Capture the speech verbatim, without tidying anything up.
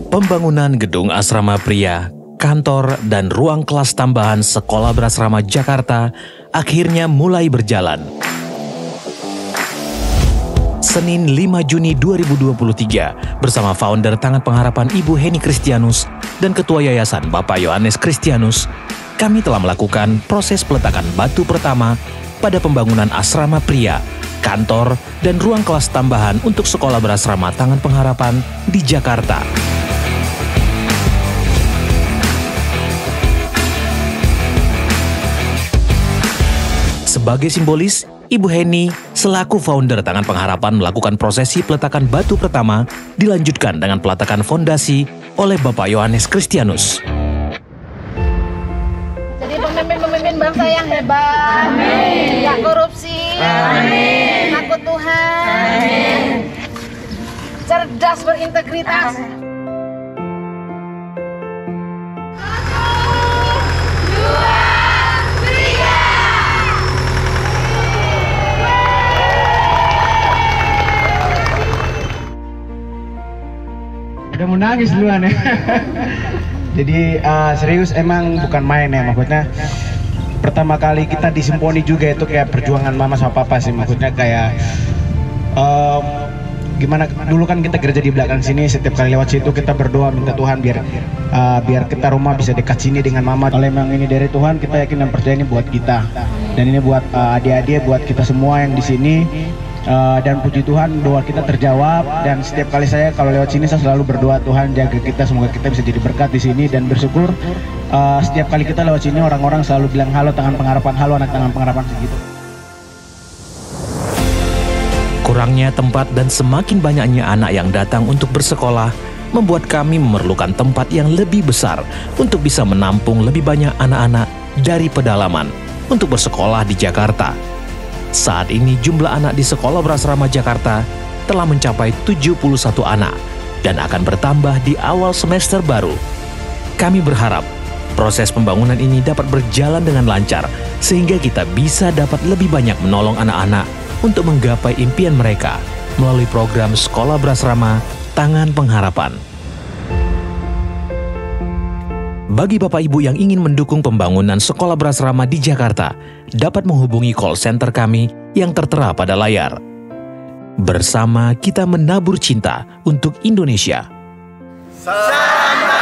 Pembangunan gedung asrama pria, kantor, dan ruang kelas tambahan Sekolah Berasrama Jakarta akhirnya mulai berjalan. Senin lima Juni dua ribu dua puluh tiga, bersama founder Tangan Pengharapan Ibu Heni Kristianus dan Ketua Yayasan Bapak Yohanes Kristianus, kami telah melakukan proses peletakan batu pertama pada pembangunan asrama pria, kantor, dan ruang kelas tambahan untuk Sekolah Berasrama Tangan Pengharapan di Jakarta. Sebagai simbolis, Ibu Heni selaku founder Tangan Pengharapan melakukan prosesi peletakan batu pertama, dilanjutkan dengan peletakan fondasi oleh Bapak Yohanes Kristianus. Jadi pemimpin-pemimpin bangsa yang hebat, amin. Tidak korupsi, amin. Takut Tuhan, amin. Cerdas, berintegritas. Udah mau nangis duluan ya. Jadi uh, serius emang bukan main ya, maksudnya pertama kali kita di Simponi juga itu kayak perjuangan mama sama papa sih, maksudnya kayak um, gimana dulu kan kita kerja di belakang sini, setiap kali lewat situ kita berdoa minta Tuhan biar uh, biar kita rumah bisa dekat sini dengan mama. Kalau emang ini dari Tuhan, kita yakin dan percaya ini buat kita, dan ini buat uh, adik-adik, buat kita semua yang di sini. Uh, dan puji Tuhan, doa kita terjawab, dan setiap kali saya kalau lewat sini saya selalu berdoa Tuhan jaga kita, semoga kita bisa jadi berkat di sini, dan bersyukur uh, setiap kali kita lewat sini orang-orang selalu bilang halo Tangan Pengharapan, halo anak Tangan Pengharapan segitu. Kurangnya tempat dan semakin banyaknya anak yang datang untuk bersekolah membuat kami memerlukan tempat yang lebih besar untuk bisa menampung lebih banyak anak-anak dari pedalaman untuk bersekolah di Jakarta. Saat ini jumlah anak di Sekolah Berasrama Jakarta telah mencapai tujuh puluh satu anak dan akan bertambah di awal semester baru. Kami berharap proses pembangunan ini dapat berjalan dengan lancar sehingga kita bisa dapat lebih banyak menolong anak-anak untuk menggapai impian mereka melalui program Sekolah Berasrama Tangan Pengharapan. Bagi Bapak Ibu yang ingin mendukung pembangunan Sekolah Berasrama di Jakarta, dapat menghubungi call center kami yang tertera pada layar. Bersama kita menabur cinta untuk Indonesia. Salam